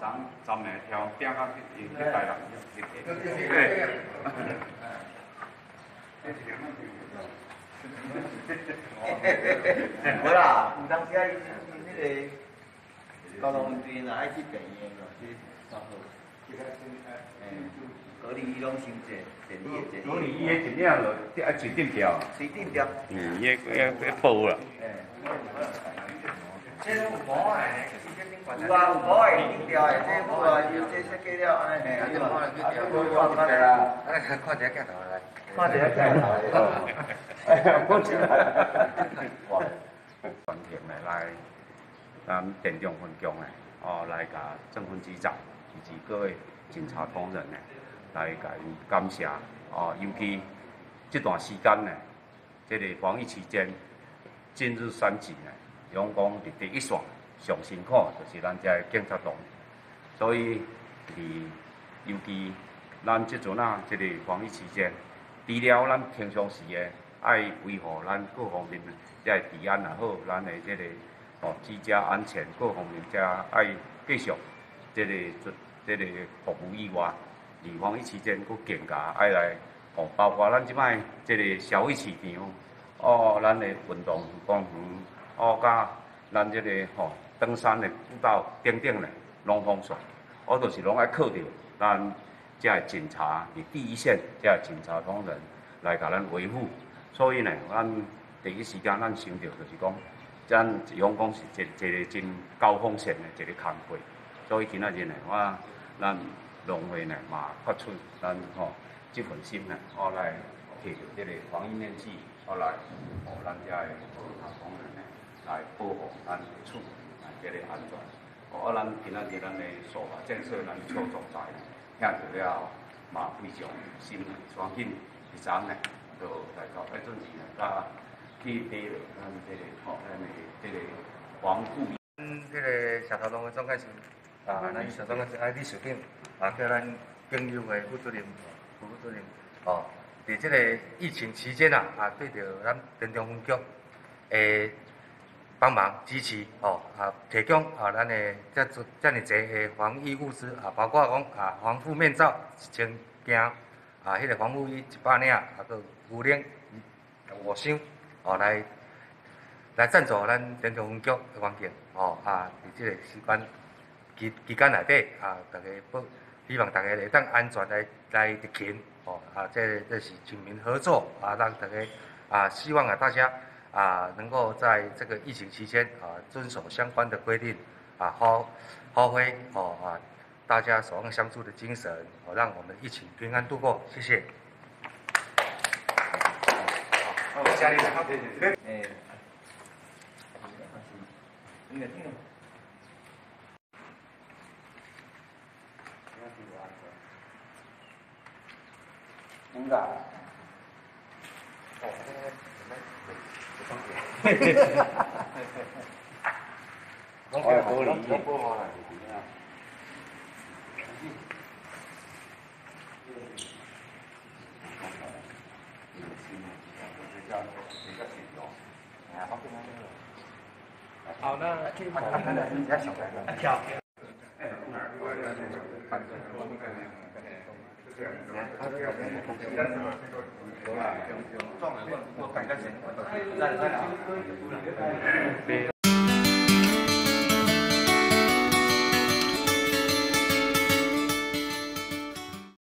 站的挑顶到去台人无啦，有当时啊，迄个交通队若爱去病院咯，去上好。隔离伊拢伤济，电力的电力。 隔离伊迄一领就爱随顶调。 随顶调。 伊报啦。 这有毛诶，有啊，有毛诶，顶调诶，这好啊，这设计了安尼，啊，这毛来去调。看者啦，看者镜头来，看者镜头。 我知啦。哇，全体来，咱电中分局诶，来甲郑分局长以及各位警察同仁来甲因感谢尤其这段时间这个防疫期间，今日三警拢讲伫第一线上辛苦，就是咱遮警察同，所以尤其咱即阵这个防疫期间，除了咱平常时爱维护咱各方面即个治安也好，咱的这个居家安全各方面，才爱继续这个服务以外，防疫期间佫更加爱来包括咱即摆这个消费市场，咱的运动公园，甲咱这个登山的步道等等拢封锁，就是拢爱靠着咱这个警察伫第一线，这个警察同仁来甲咱维护。所以咱第一时间咱想到就是讲，咱用讲是一个真高风险的一个工作。所以今仔日咱农会嘛发出咱这份心来摕着这个防疫面具，来咱遮的警察同仁来保护咱厝这个安全。咱今仔日咱的司法建设咱邱总裁听到了嘛非常心相紧，第三就来到迄阵时甲去买了咱这个防护。 这个社头农的总干事咱社总干事李处长叫咱经由的副主任，伫这个疫情期间对着咱电中分局帮忙支持提供咱的这尔侪的防疫物资包括讲防护面罩1000件迄个防护衣100领个5领5箱来赞助咱电中分局的环境伫这个时间期间内底大家希望大家会当安全来执勤这是警民合作让大家希望大家能够在这个疫情期间遵守相关的规定发挥大家守望相助的精神让我们疫情平安度过，谢谢。家里好， 应该。 好，那跳。